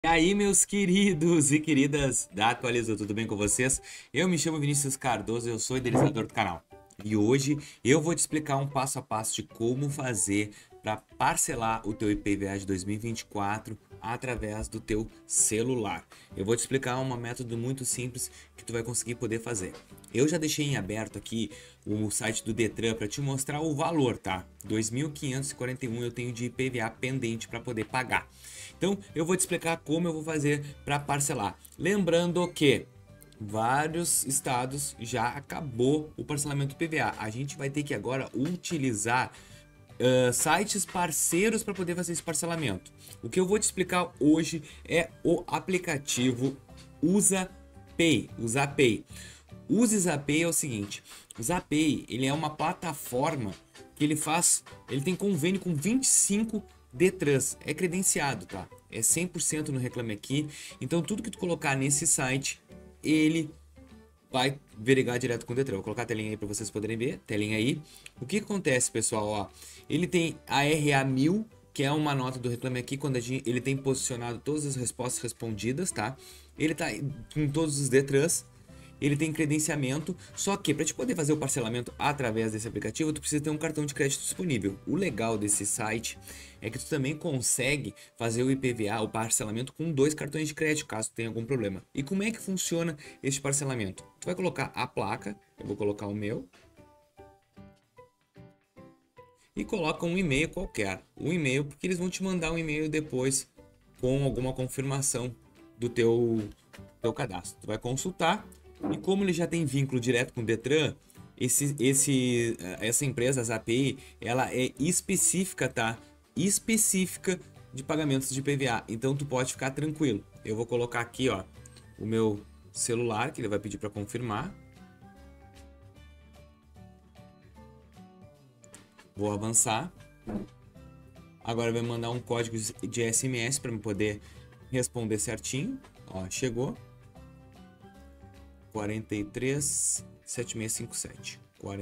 E aí, meus queridos e queridas da Atualizou, tudo bem com vocês? Eu me chamo Vinícius Cardoso, eu sou idealizador do canal. E hoje eu vou te explicar um passo a passo de como fazer para parcelar o teu IPVA de 2024 através do teu celular. Eu vou te explicar um método muito simples que tu vai conseguir poder fazer. Eu já deixei em aberto aqui o site do Detran para te mostrar o valor, tá? 2.541 eu tenho de IPVA pendente para poder pagar. Então, eu vou te explicar como eu vou fazer para parcelar. Lembrando que vários estados já acabou o parcelamento do PVA. A gente vai ter que agora utilizar sites parceiros para poder fazer esse parcelamento. O que eu vou te explicar hoje é o aplicativo UsaPay. UsaPay. O UsaPay é o seguinte: o UsaPay, ele é uma plataforma que ele tem convênio com 25 Detrans, é credenciado, tá? É 100% no Reclame Aqui. Então tudo que tu colocar nesse site, ele vai verificar direto com o Detran. Vou colocar a telinha aí para vocês poderem ver, telinha aí. O que acontece, pessoal, ó, ele tem a RA1000, que é uma nota do Reclame Aqui, quando ele tem posicionado todas as respostas respondidas, tá? Ele tá com todos os Detrans. Ele tem credenciamento, só que para te poder fazer o parcelamento através desse aplicativo, tu precisa ter um cartão de crédito disponível. O legal desse site é que tu também consegue fazer o IPVA, o parcelamento com 2 cartões de crédito, caso tenha algum problema. E como é que funciona este parcelamento? Tu vai colocar a placa, eu vou colocar o meu, e coloca um e-mail qualquer. Um e-mail, porque eles vão te mandar um e-mail depois com alguma confirmação do teu cadastro. Tu vai consultar. E como ele já tem vínculo direto com o Detran, essa empresa, a Zapay, ela é específica, tá? Específica de pagamentos de PVA. Então tu pode ficar tranquilo. Eu vou colocar aqui, ó, o meu celular, que ele vai pedir para confirmar. Vou avançar. Agora vai mandar um código de SMS para eu poder responder certinho. Ó, chegou. 437657.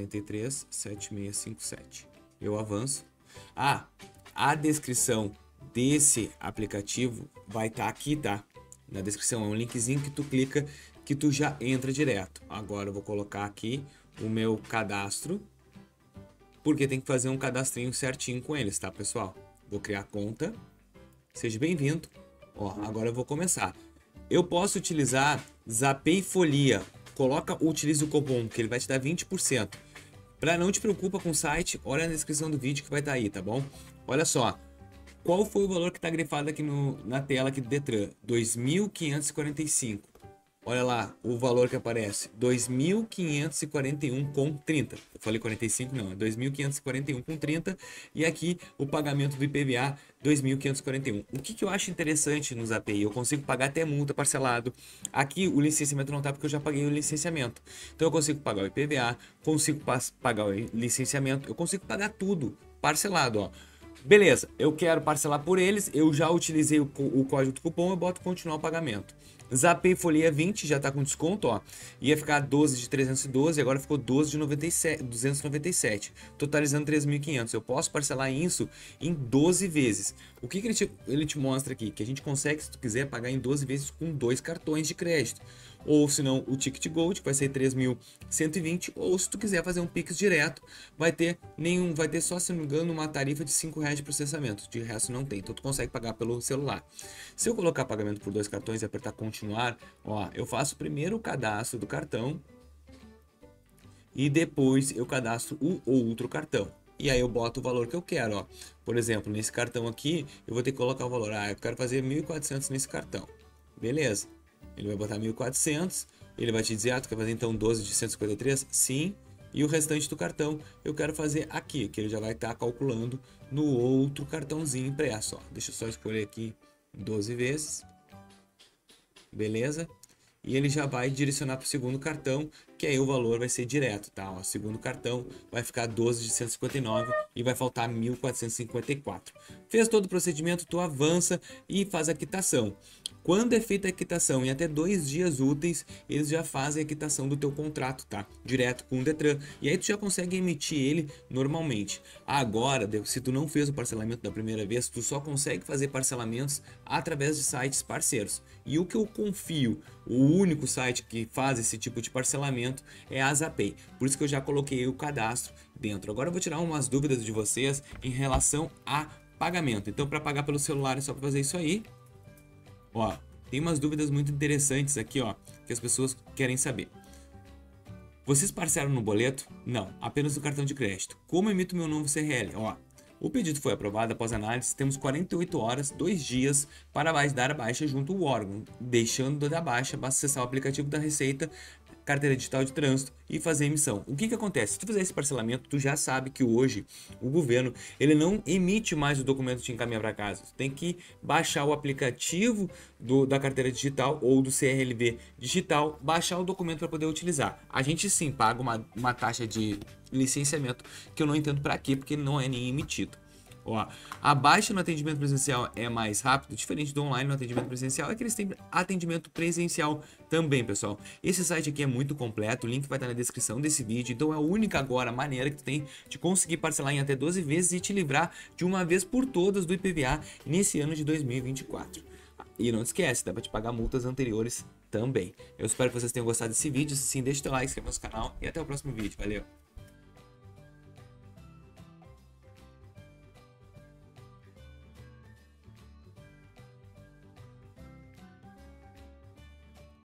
437657. Eu avanço. A descrição desse aplicativo vai estar aqui, tá? Na descrição é um linkzinho que tu clica que tu já entra direto. Agora eu vou colocar aqui o meu cadastro, porque tem que fazer um cadastrinho certinho com eles, tá, pessoal? Vou criar conta. Seja bem-vindo. Ó, agora eu vou começar. Eu posso utilizar Zapay Folia. Utilize o cupom, que ele vai te dar 20%. Para não te preocupa com o site, olha na descrição do vídeo que vai estar aí, tá bom? Olha só, qual foi o valor que está grifado aqui na tela aqui do Detran? 2.545. Olha lá o valor que aparece, 2.541,30. Eu falei 45, não, é 2.541,30. E aqui o pagamento do IPVA, 2.541. O que eu acho interessante nos API? Eu consigo pagar até multa parcelado. Aqui o licenciamento não tá, porque eu já paguei o licenciamento. Então eu consigo pagar o IPVA, consigo pagar o licenciamento, eu consigo pagar tudo parcelado, ó. Beleza, eu quero parcelar por eles, eu já utilizei o código do cupom, eu boto continuar o pagamento. Zapay Folia 20 já tá com desconto, ó. Ia ficar 12 de 312, agora ficou 12 de 97, 297, totalizando 3.500. Eu posso parcelar isso em 12 vezes. O que ele te mostra aqui? Que a gente consegue, se tu quiser, pagar em 12 vezes com 2 cartões de crédito. Ou se não, o Ticket Gold, que vai ser 3.120, ou se tu quiser fazer um Pix direto, vai ter só, se não me engano, uma tarifa de R$ 5 de processamento. De resto não tem, então tu consegue pagar pelo celular. Se eu colocar pagamento por 2 cartões e apertar continuar, ó, eu faço primeiro o cadastro do cartão e depois eu cadastro o outro cartão. E aí eu boto o valor que eu quero, ó. Por exemplo, nesse cartão aqui, eu vou ter que colocar o valor. Eu quero fazer 1.400 nesse cartão. Beleza. Ele vai botar 1.400. Ele vai te dizer, tu quer fazer então 12 de 153? Sim. E o restante do cartão eu quero fazer aqui, que ele já vai estar calculando no outro cartãozinho impresso, ó. Deixa eu só escolher aqui 12 vezes. Beleza? E ele já vai direcionar para o segundo cartão, que aí o valor vai ser direto, tá? Ó, segundo cartão vai ficar 12 de 159 e vai faltar 1.454. Fez todo o procedimento, tu avança e faz a quitação. Quando é feita a quitação em até 2 dias úteis, eles já fazem a quitação do teu contrato, tá? Direto com o Detran. E aí tu já consegue emitir ele normalmente. Agora, se tu não fez o parcelamento da primeira vez, tu só consegue fazer parcelamentos através de sites parceiros. E o que eu confio, o único site que faz esse tipo de parcelamento é a Zapay. Por isso que eu já coloquei o cadastro dentro. Agora eu vou tirar umas dúvidas de vocês em relação a pagamento. Então, para pagar pelo celular é só fazer isso aí. Ó, tem umas dúvidas muito interessantes aqui, ó, que as pessoas querem saber. Vocês parcelam no boleto? Não, apenas no cartão de crédito. Como emito meu novo CRL? Ó, o pedido foi aprovado após análise, temos 48 horas, 2 dias para dar a baixa junto ao órgão. Deixando da baixa, basta acessar o aplicativo da Receita, carteira digital de trânsito e fazer emissão. O que acontece? Se tu fizer esse parcelamento, tu já sabe que hoje o governo ele não emite mais o documento de encaminhar para casa. Tu tem que baixar o aplicativo da carteira digital ou do CRLV digital, baixar o documento para poder utilizar. A gente sim paga uma taxa de licenciamento que eu não entendo para quê, porque não é nem emitido. Ó, a baixa no atendimento presencial é mais rápido, diferente do online no atendimento presencial, é que eles têm atendimento presencial também, pessoal. Esse site aqui é muito completo, o link vai estar na descrição desse vídeo, então é a única agora maneira que tu tem de conseguir parcelar em até 12 vezes e te livrar de uma vez por todas do IPVA nesse ano de 2024. E não esquece, dá pra te pagar multas anteriores também. Eu espero que vocês tenham gostado desse vídeo, se sim, deixa o teu like, se inscreva no canal e até o próximo vídeo, valeu!